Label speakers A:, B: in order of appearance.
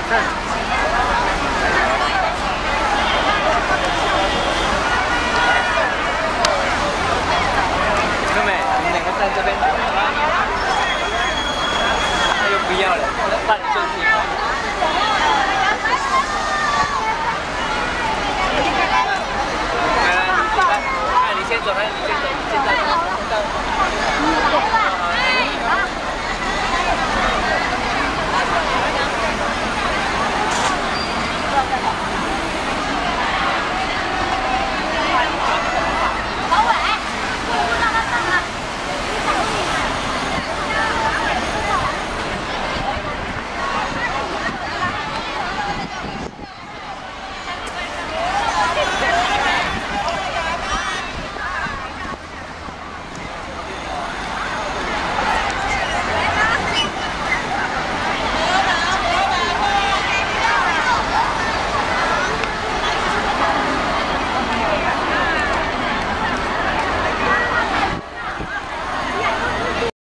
A: 妹妹，你们两个站这边。他又不要了，半顺体。来，你先走，你先走，你先走。